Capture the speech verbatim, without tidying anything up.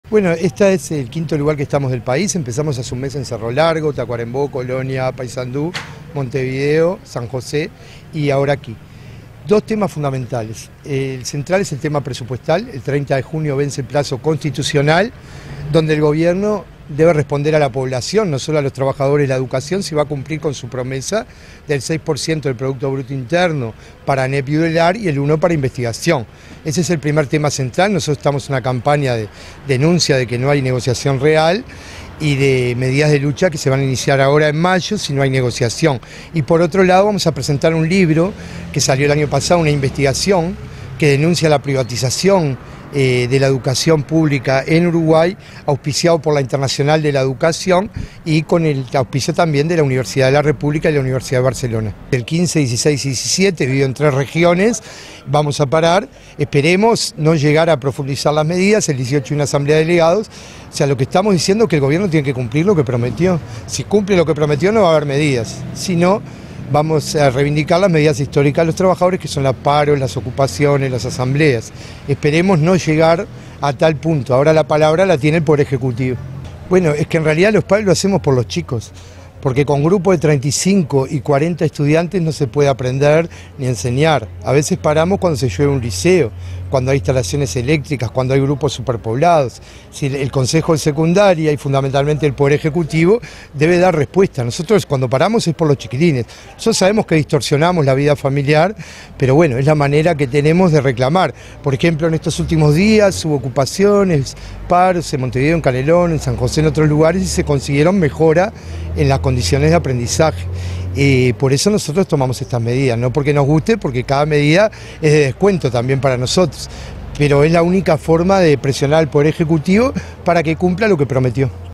Bueno, este es el quinto lugar que estamos del país. Empezamos hace un mes en Cerro Largo, Tacuarembó, Colonia, Paysandú, Montevideo, San José y ahora aquí. Dos temas fundamentales. El central es el tema presupuestal. El treinta de junio vence el plazo constitucional, donde el gobierno debe responder a la población, no solo a los trabajadores de la educación, si va a cumplir con su promesa del seis por ciento del Producto Bruto Interno para N E P y UDELAR y el uno por ciento para investigación. Ese es el primer tema central. Nosotros estamos en una campaña de denuncia de que no hay negociación real y de medidas de lucha que se van a iniciar ahora en mayo si no hay negociación. Y por otro lado vamos a presentar un libro que salió el año pasado, una investigación que denuncia la privatización eh, de la educación pública en Uruguay, auspiciado por la Internacional de la Educación y con el auspicio también de la Universidad de la República y la Universidad de Barcelona. El quince, dieciséis y diecisiete, dividido en tres regiones, vamos a parar, esperemos no llegar a profundizar las medidas, el dieciocho una asamblea de delegados. O sea, lo que estamos diciendo es que el gobierno tiene que cumplir lo que prometió. Si cumple lo que prometió no va a haber medidas, si no, vamos a reivindicar las medidas históricas de los trabajadores, que son los paros, las ocupaciones, las asambleas. Esperemos no llegar a tal punto. Ahora la palabra la tiene el Poder Ejecutivo. Bueno, es que en realidad los padres lo hacemos por los chicos, porque con grupos de treinta y cinco y cuarenta estudiantes no se puede aprender ni enseñar. A veces paramos cuando se llueve un liceo, cuando hay instalaciones eléctricas, cuando hay grupos superpoblados. Si el Consejo de Secundaria y fundamentalmente el Poder Ejecutivo debe dar respuesta. Nosotros cuando paramos es por los chiquilines. Nosotros sabemos que distorsionamos la vida familiar, pero bueno, es la manera que tenemos de reclamar. Por ejemplo, en estos últimos días hubo ocupaciones, paros en Montevideo, en Canelón, en San José, en otros lugares, y se consiguieron mejora en las condiciones de aprendizaje. Eh, por eso nosotros tomamos estas medidas, no porque nos guste, porque cada medida es de descuento también para nosotros, pero es la única forma de presionar al Poder Ejecutivo para que cumpla lo que prometió.